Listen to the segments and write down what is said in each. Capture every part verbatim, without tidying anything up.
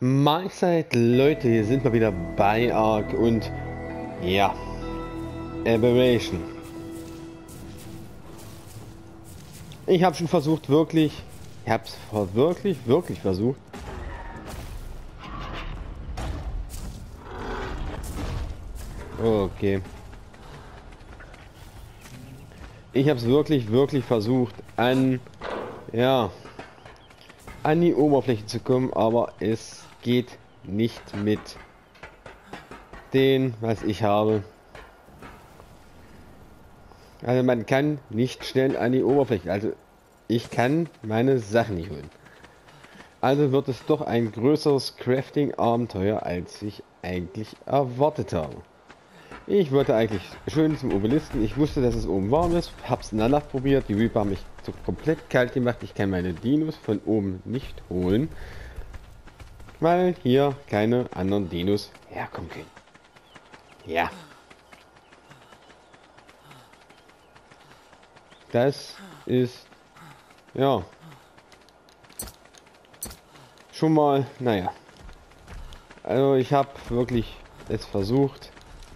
Mahlzeit, Leute, hier sind wir wieder bei Ark und ja, Aberration. Ich habe schon versucht, wirklich, ich habe es wirklich, wirklich versucht. Okay. Ich habe es wirklich, wirklich versucht, an, ja, an die Oberfläche zu kommen, aber es geht nicht mit den, was ich habe. Also man kann nicht schnell an die Oberfläche, also ich kann meine Sachen nicht holen. Also wird es doch ein größeres Crafting-Abenteuer, als ich eigentlich erwartet habe. Ich wollte eigentlich schön zum Obelisken. Ich wusste, dass es oben warm ist. Hab's in der Nacht probiert. Die Reaper haben mich so komplett kalt gemacht. Ich kann meine Dinos von oben nicht holen, weil hier keine anderen Dinos herkommen können. Ja. Das ist, ja, schon mal, naja. Also ich habe wirklich es versucht,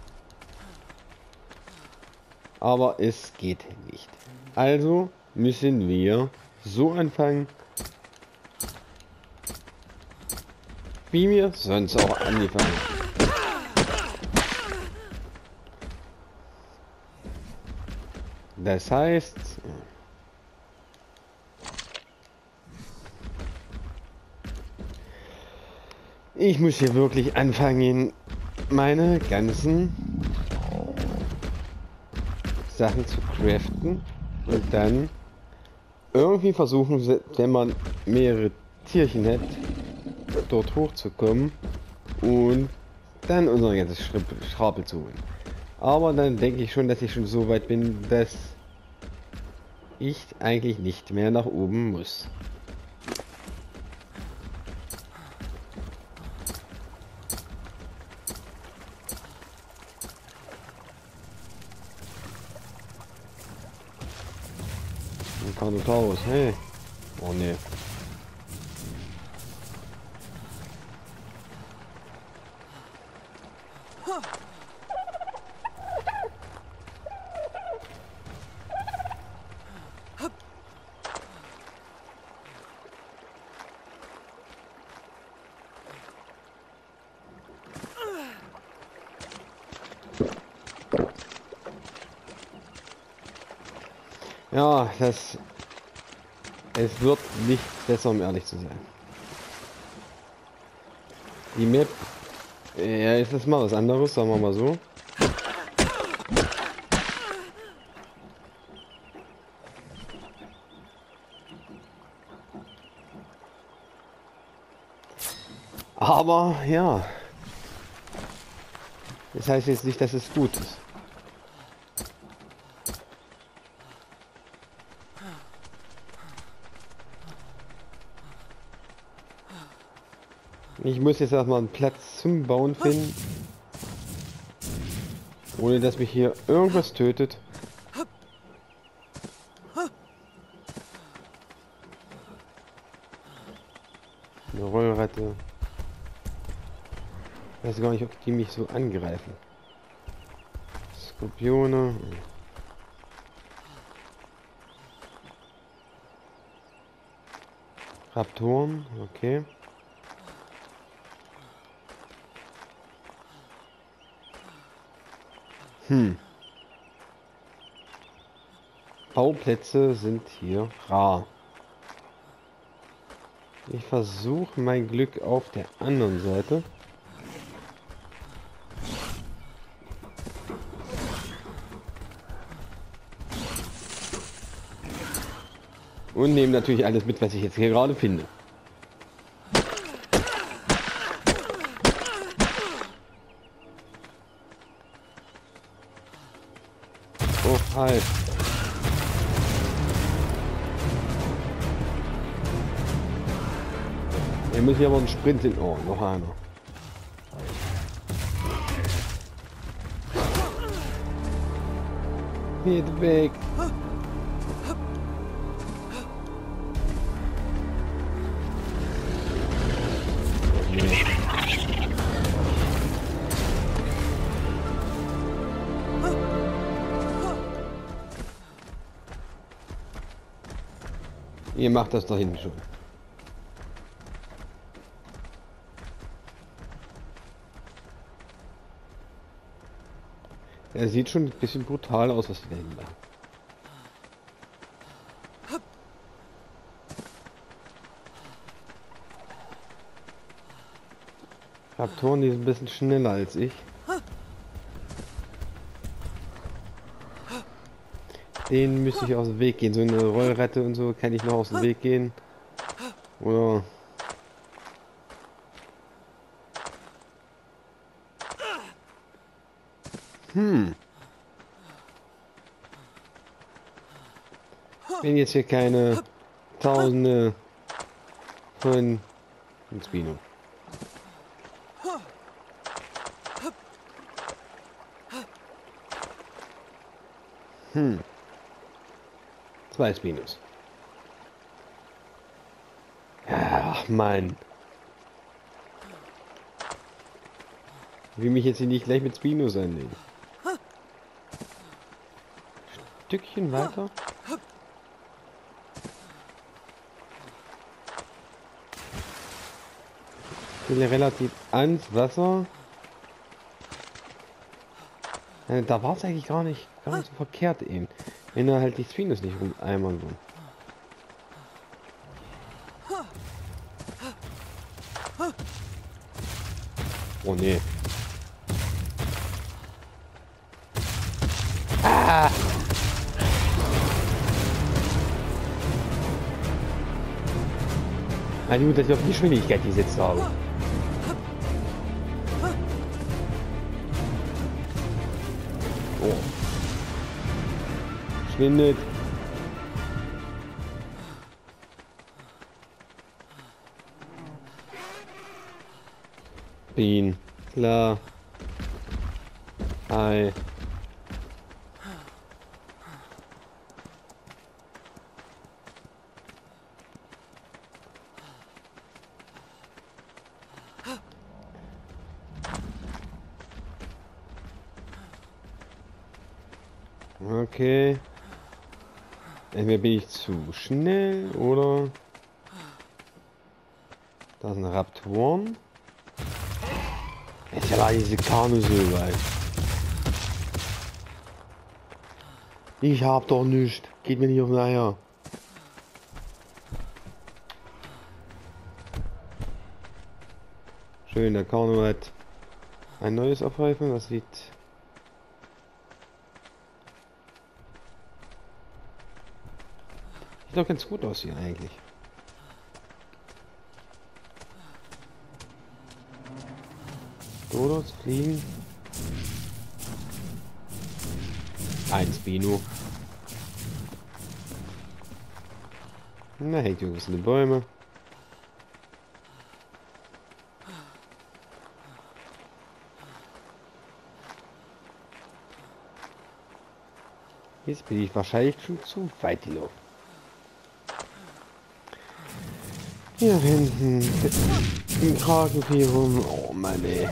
aber es geht nicht. Also müssen wir so anfangen, wie wir sonst auch angefangen haben. Das heißt, ich muss hier wirklich anfangen, meine ganzen Sachen zu craften und dann irgendwie versuchen, wenn man mehrere Tierchen hat, dort hochzukommen und dann unsere ganze Schrapel zu holen. Aber dann denke ich schon, dass ich schon so weit bin, dass ich eigentlich nicht mehr nach oben muss. Ein Carnotaurus, hey. Oh ne. Ja, das... Es wird nicht besser, um ehrlich zu sein. Die Map... Ja, ist das mal was anderes, sagen wir mal so. Aber, ja. Das heißt jetzt nicht, dass es gut ist. Ich muss jetzt erstmal einen Platz zum Bauen finden, ohne dass mich hier irgendwas tötet. Eine Rollratte. Ich weiß gar nicht, ob die mich so angreifen. Skorpione. Raptoren, okay. Hm. Bauplätze sind hier rar. Ich versuche mein Glück auf der anderen Seite. Und nehme natürlich alles mit, was ich jetzt hier gerade finde. Oh, halt. Wir müssen hier aber einen Sprint hin. Oh, noch einer. Geht weg. Nee. Ihr macht das doch hinten schon. Er sieht schon ein bisschen brutal aus, was die da hinten machen. Raptoren, die sind ein bisschen schneller als ich. Den müsste ich aus dem Weg gehen. So eine Rollratte und so kann ich noch aus dem Weg gehen. Oder... Hm. Wenn jetzt hier keine Tausende von Spino. Hm. Zwei Spinos. Ach Mann. Ich will mich jetzt hier nicht gleich mit Spinos anlegen. Stückchen weiter. Ich will relativ ans Wasser. Äh, da war es eigentlich gar nicht, gar nicht so verkehrt eben. Wenn er halt die Spinos nicht rum einmal so. Oh nee. Ah! Also gut, dass ich auf die Geschwindigkeit gesetzt habe. Oh. Schwindet. Bin. Klar. Hi. Okay. Entweder bin ich zu schnell oder... Da sind Raptoren. Jetzt war diese Kanu so weit. Ich hab doch nichts. Geht mir nicht auf den Eier. Schön, der Kanu hat ein neues Abreifen. Das sieht... Sieht doch ganz gut aus hier eigentlich. Dodos fliegen. Ein Spino. Na, hängt hier ein bisschen die Bäume. Jetzt bin ich wahrscheinlich schon zu weit gelaufen. Hier hinten im Kragenvieh rum. Oh Mann, ey.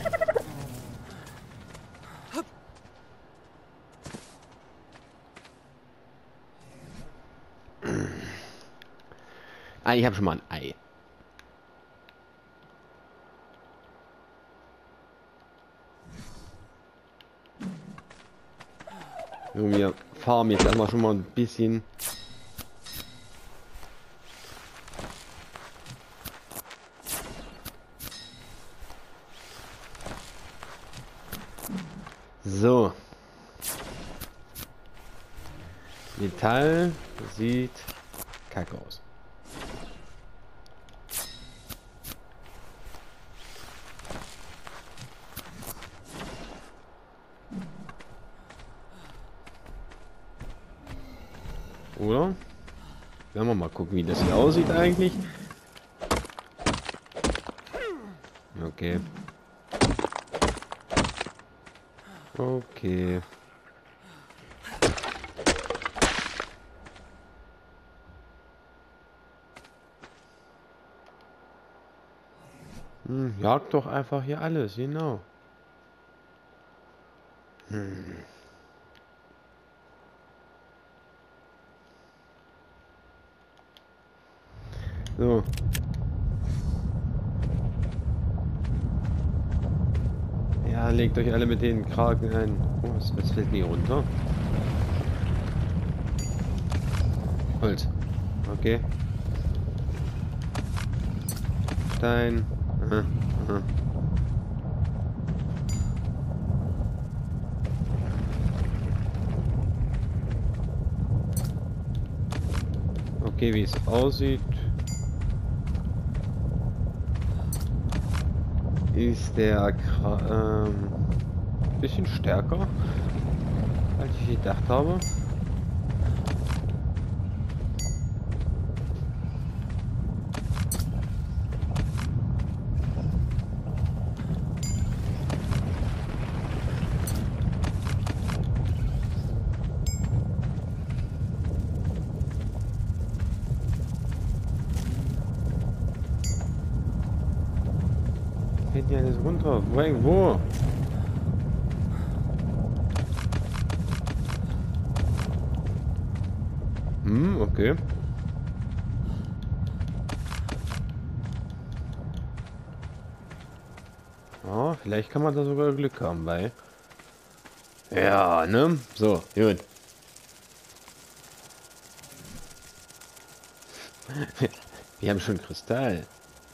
Ah, ich habe schon mal ein Ei. So, wir farmen jetzt erstmal schon mal ein bisschen. So. Metall sieht kacke aus. Oder? Werden wir mal gucken, wie das hier aussieht eigentlich. Okay. Okay. Hm, jagt doch einfach hier alles, genau. Hm. So. Ja, legt euch alle mit den Kraken ein. Oh, was, was fällt mir runter? Holz. Okay. Stein. Aha, aha. Okay, wie es aussieht, ist der Kra ähm, bisschen stärker, als ich gedacht habe. Fällt hier alles runter? Wo? Wo? Hm, okay. Ja, vielleicht kann man da sogar Glück haben bei. Ja, ne? So, gut. Wir haben schon Kristall.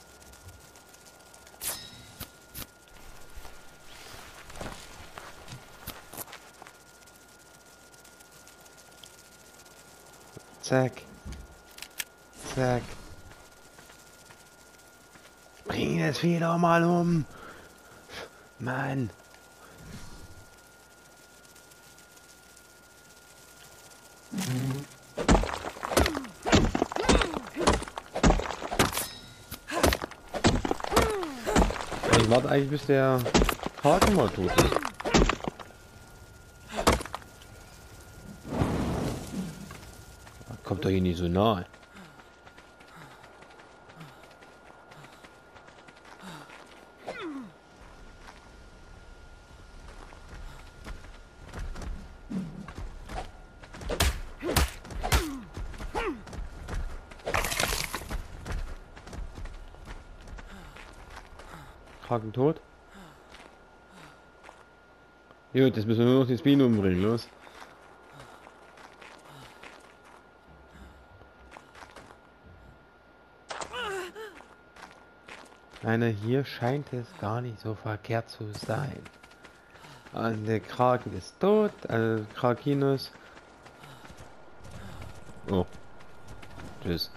Zack. Zack. Bring das Vieh doch mal um. Mann. Ich warte eigentlich, bis der Haken mal tot ist. Kommt doch hier nicht so nahe. Haken tot. Gut, jetzt müssen wir nur noch die Spin umbringen, los. Einer hier scheint es gar nicht so verkehrt zu sein. Und der Kraken ist tot, also Krakinus. Oh. Tschüss.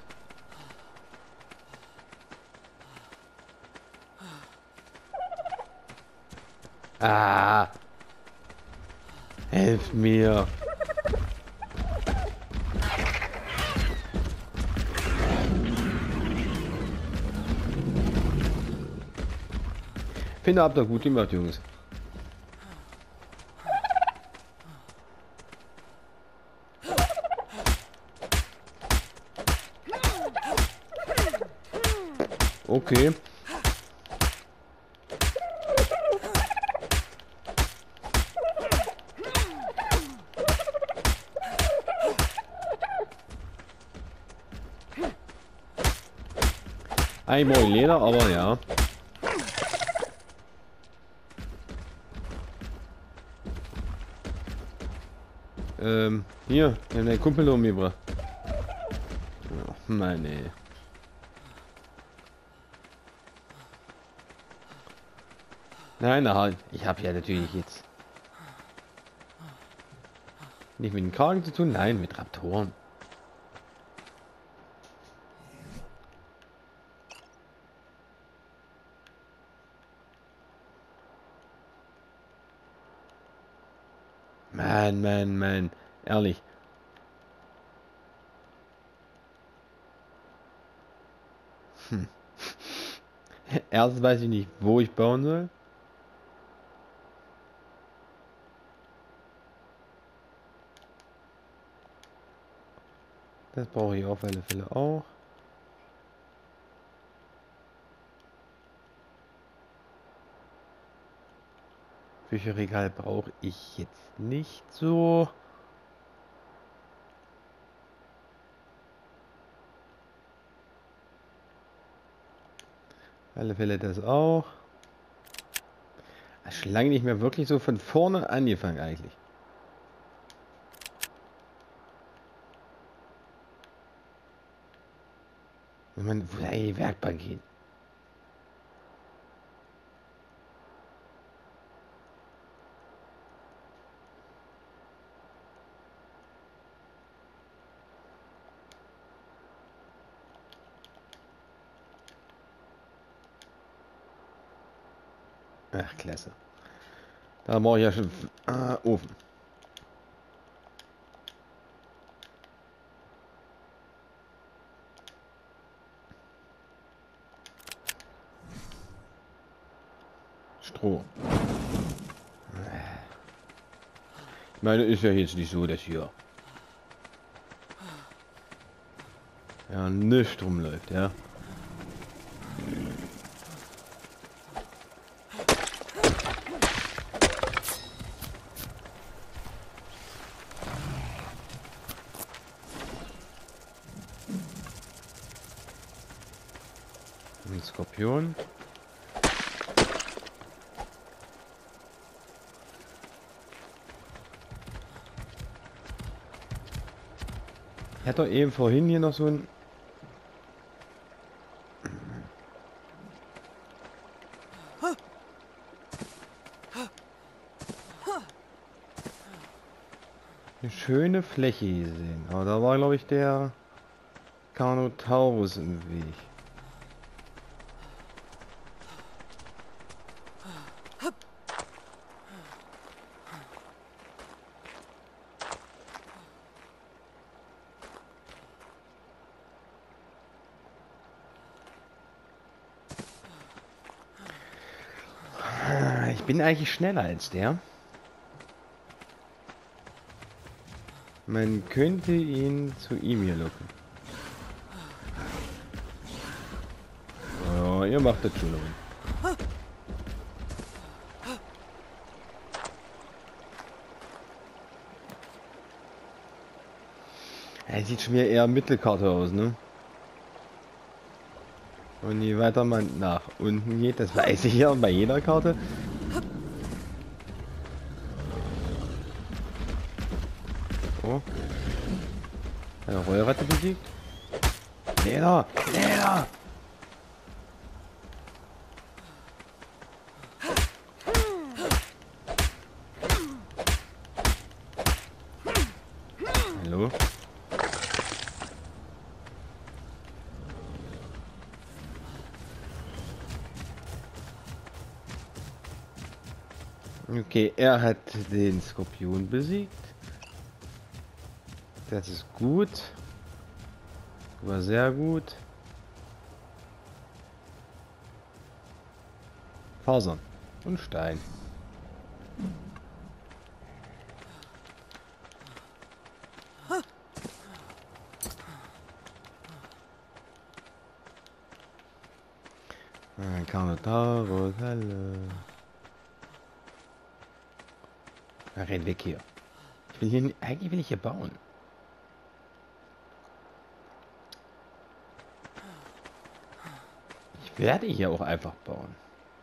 Ah. Helft mir. Finde, habt ihr gut gemacht, Jungs. Okay. Einmal Leder, aber ja. Ähm, hier, wir haben den Kumpel umgebracht. Ach, Mann, ey. Nein, nein, ich habe ja natürlich jetzt nicht mit den Kragen zu tun, nein, mit Raptoren. Mann, Mann, Mann, ehrlich. Hm. Erst weiß ich nicht, wo ich bauen soll. Das brauche ich auf alle Fälle auch. Bücherregal brauche ich jetzt nicht so. alle Fälle das auch. Schon lange nicht mehr wirklich so von vorne angefangen eigentlich. Wenn man wo ja die Werkbank geht. Ach, klasse. Da brauche ich ja schon ah, Ofen. Stroh. Ich meine, ist ja jetzt nicht so, dass hier ja nichts rumläuft, ja. Ein Skorpion. Ich hatte doch eben vorhin hier noch so ein eine schöne Fläche gesehen. Aber da war, glaube ich, der Carnotaurus im Weg. Ich bin eigentlich schneller als der. Man könnte ihn zu ihm hier locken. Oh, ihr macht das schon. Er sieht schon wieder eher Mittelkarte aus, ne? Und je weiter man nach unten geht, das weiß ich ja bei jeder Karte. Oh. Eine Rollratte besiegt. Leder! Leder! Hallo? Okay, er hat den Skorpion besiegt. Das ist gut. War sehr gut. Fasern und Stein. Ein Carnotaurus, hallo. Na, renn weg hier. Ich will hier, eigentlich will ich hier bauen. Ich werde hier auch einfach bauen.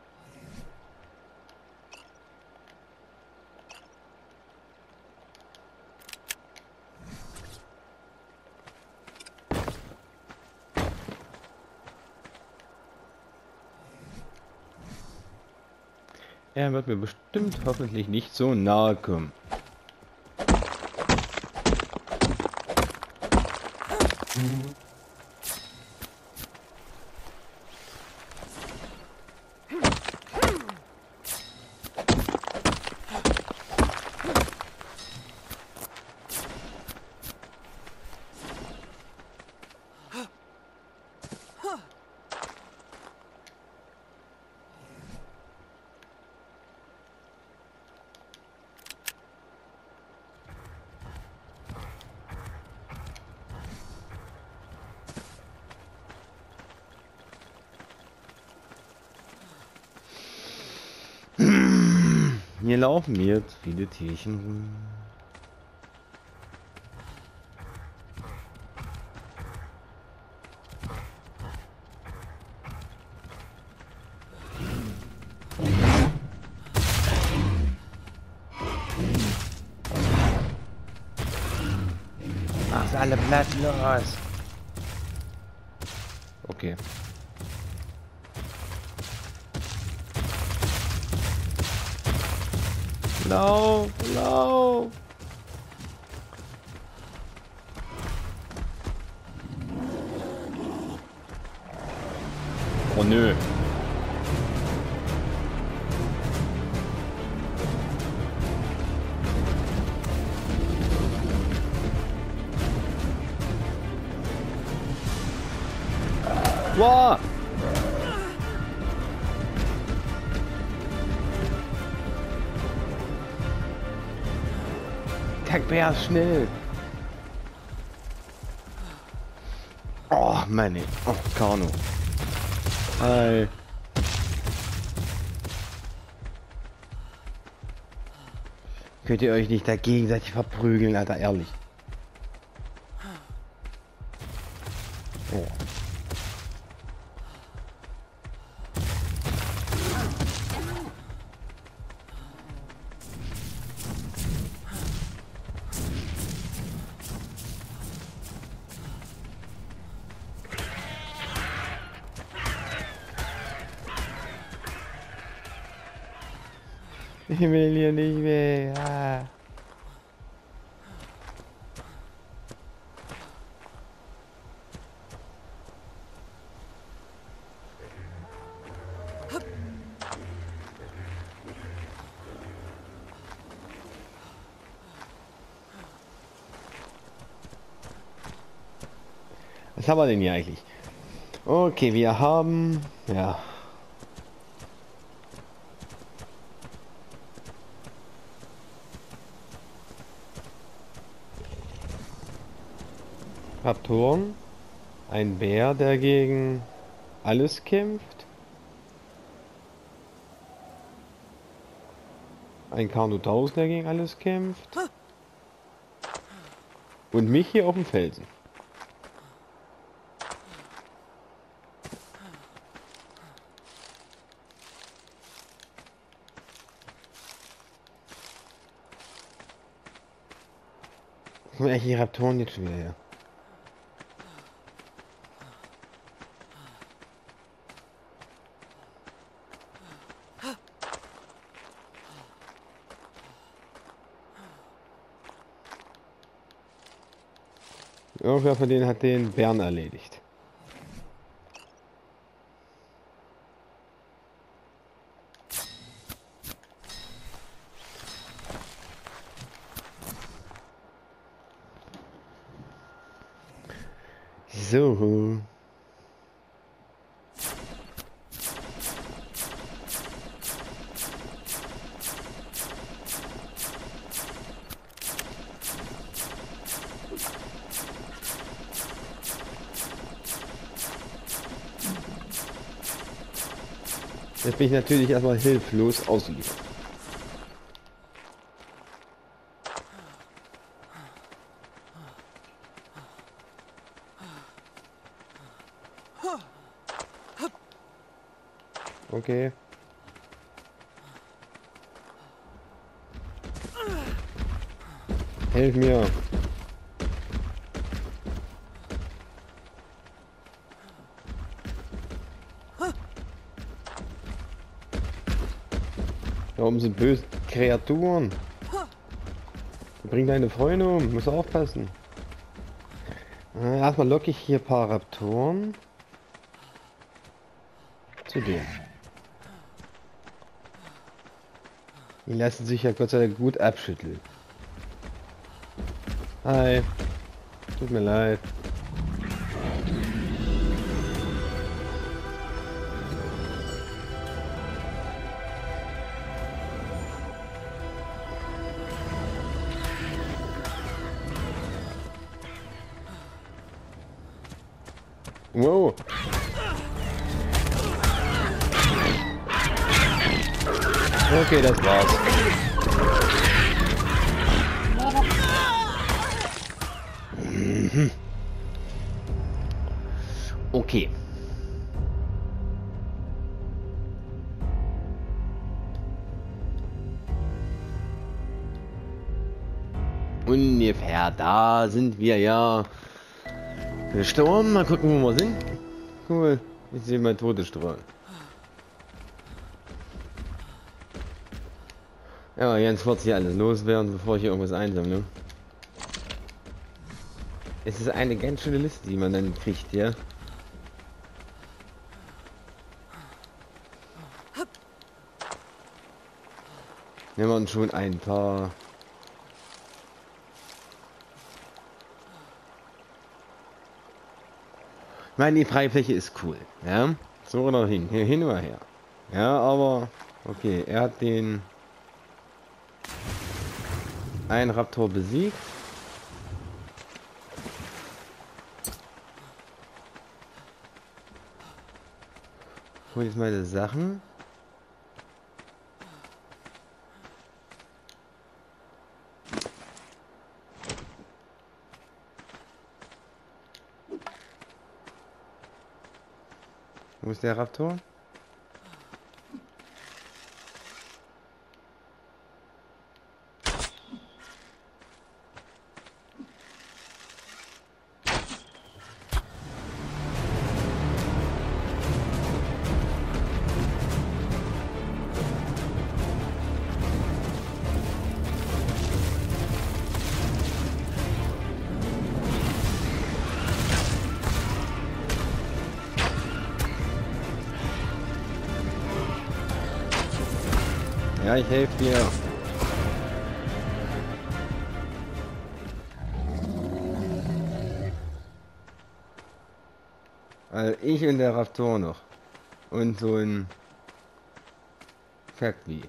Er wird mir bestimmt hoffentlich nicht so nahe kommen. Hier laufen jetzt viele Tierchen rum. Mach's alle platt los. Okay. Lauf, lauf. Oh nö. Wow. Kackbär, schnell. Oh, Mann. Oh, Kano. Hi. Könnt ihr euch nicht da gegenseitig verprügeln, Alter, ehrlich. Oh. Ich will hier nicht mehr. Ah. Was haben wir denn hier eigentlich? Okay, wir haben... Ja... Raptoren, ein Bär, der gegen alles kämpft, ein Carnotaurus, der gegen alles kämpft und mich hier auf dem Felsen. Wo sind eigentlich die Raptoren jetzt schon wieder her? Irgendwer von denen hat den Bären erledigt. So. Jetzt bin ich natürlich erstmal hilflos ausgeliefert. Okay. Hilf mir. Da oben sind böse Kreaturen. Bring deine Freunde um, muss aufpassen. Äh, erstmal locke ich hier ein paar Raptoren. Zu dir. Die lassen sich ja Gott sei Dank gut abschütteln. Hi. Tut mir leid. Wow. Okay, das war's. Mhm. Okay. ungefähr da sind wir ja gestorben. Mal gucken, wo wir sind. Cool. Ich sehe mein Todesstrahl. Ja, jetzt wird hier alles loswerden, bevor ich hier irgendwas einsammle. Es ist eine ganz schöne Liste, die man dann kriegt, ja. Nehmen wir uns schon ein paar. Ich meine, die Freifläche ist cool, ja. So oder hin, hier hin oder her. Ja, aber okay, er hat den einen Raptor besiegt. Hol jetzt meine Sachen. Wo ist der Raptor? Ja, ich helfe dir. Also ich und der Raptor noch. Und so ein Factory.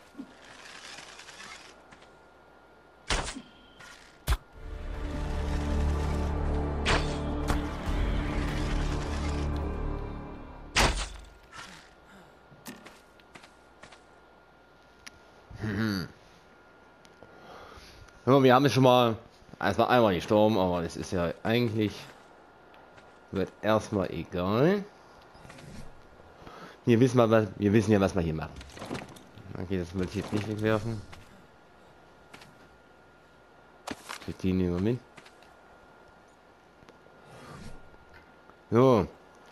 Ja, wir haben es schon mal, es war einmal gestorben, aber es ist ja eigentlich, wird erstmal egal. Wir wissen mal, was, wir wissen ja, was wir hier machen. Okay, das will ich jetzt nicht wegwerfen. Die nehmen wir mit. So.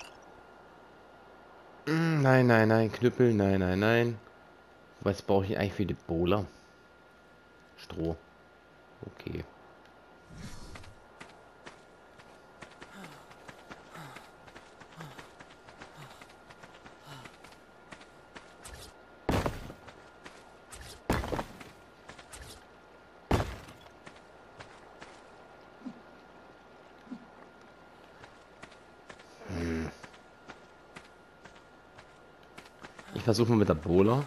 Nein, nein, nein, Knüppel, nein, nein, nein. Was brauche ich eigentlich für die Bohler? Stroh. Okay. Hm. Ich versuche mal mit der Bohler.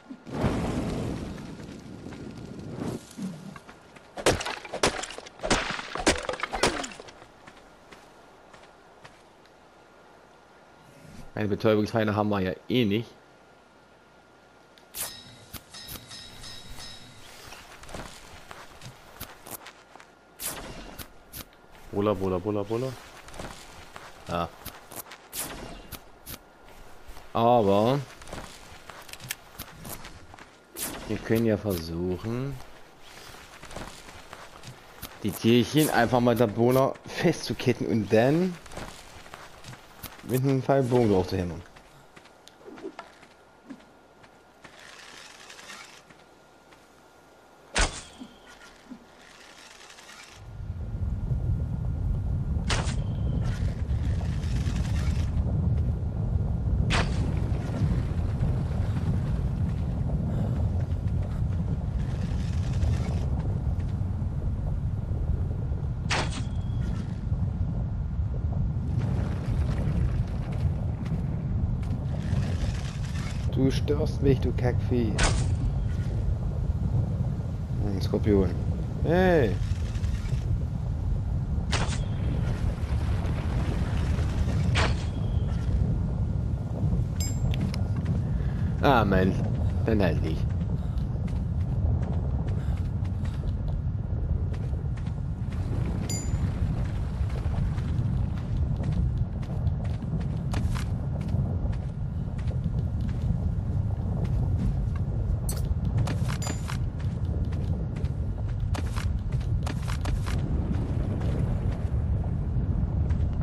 Eine Betäubungspfeile haben wir ja eh nicht. Bola, Bola, Bola, Bola. Ja. Aber wir können ja versuchen, die Tierchen einfach mal der Bola festzukitten und dann mit einem Pfeilbogen drauf zu hämmern. Du störst mich, du Kackvieh. Ein Skorpion. Hey! Ah, Mann. Dann halt nicht.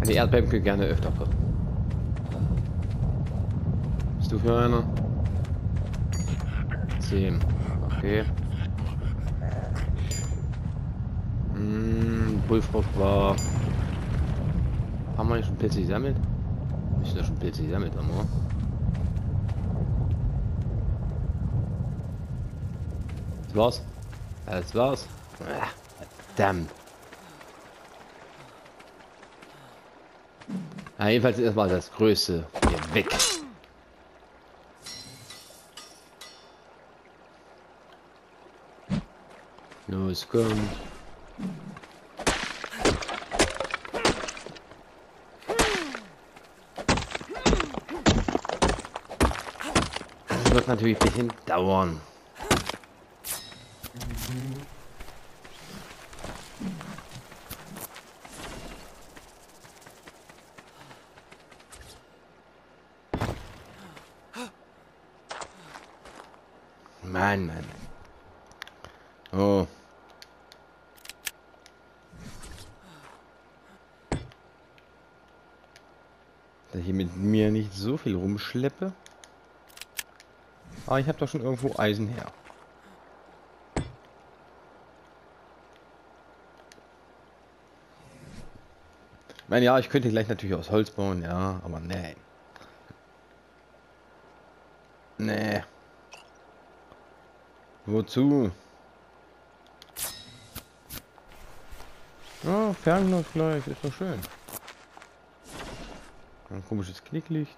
Die Erdbeben können gerne öfter kommen. Bist du für einer? zehn. Okay. Hm, Bullfrog war... Haben wir schon Pilze gesammelt? Müssen ja schon Pilze gesammelt haben, oder? Das war's. Das war's. Ah, verdammt. Ja, jedenfalls erstmal das Größte hier weg. Los, komm. Das wird natürlich ein bisschen dauern. Mann, Mann. Oh. Dass ich hier mit mir nicht so viel rumschleppe. Aber ich habe doch schon irgendwo Eisen her. Ich meine, ja, ich könnte gleich natürlich aus Holz bauen, ja, aber nein. Nee. Wozu? Oh, Fernglasgleich, ist doch schön. Ein komisches Knicklicht.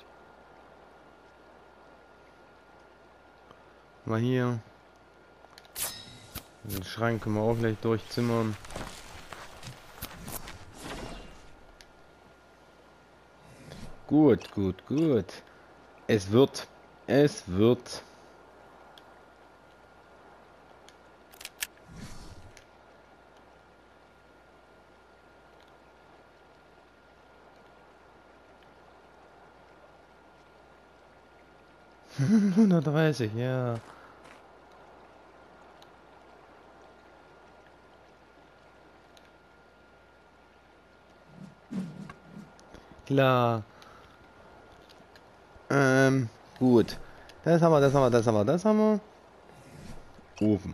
Mal hier. Den Schrank können wir auch gleich durchzimmern. Gut, gut, gut. Es wird. Es wird. hundertdreißig, ja. Klar. Ähm, gut. Das haben wir, das haben wir, das haben wir, das haben wir. Ofen.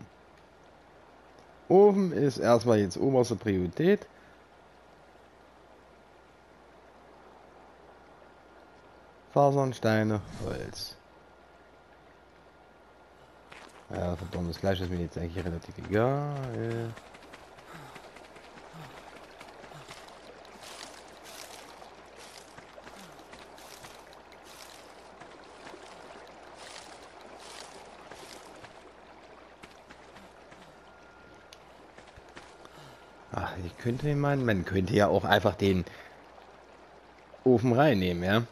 Ofen ist erstmal jetzt oberste Priorität. Fasern, Steine, Holz. Ja, verdammtes Fleisch ist mir jetzt eigentlich relativ egal. Ach, ich könnte man, man könnte ja auch einfach den Ofen reinnehmen, ja.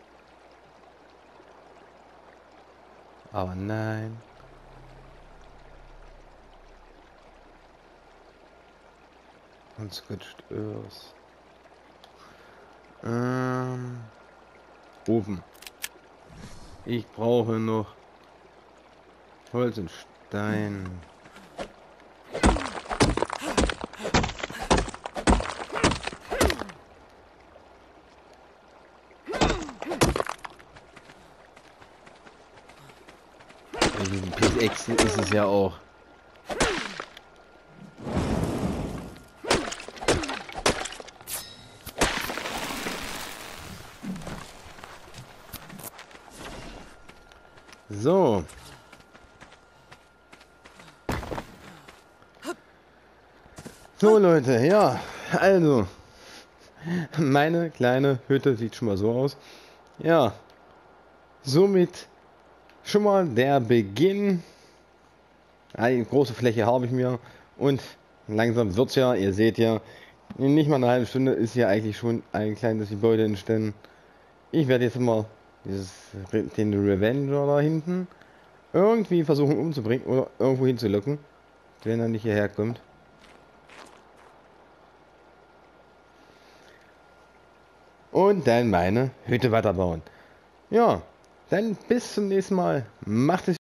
Aber nein. Und switcht Earth. Ähm, Ofen. Ich brauche noch Holz und Stein. Pickaxe ist es ja auch. So. So Leute, ja, also meine kleine Hütte sieht schon mal so aus. Ja, somit schon mal der Beginn. Eine große Fläche habe ich mir und langsam wird's ja, ihr seht ja, in nicht mal eine halbe Stunde ist ja eigentlich schon ein kleines Gebäude entstanden. Ich werde jetzt mal dieses, den Revenger da hinten irgendwie versuchen umzubringen oder irgendwo hinzulocken, wenn er nicht hierher kommt. Und dann meine Hütte weiterbauen. Ja, dann bis zum nächsten Mal. Macht es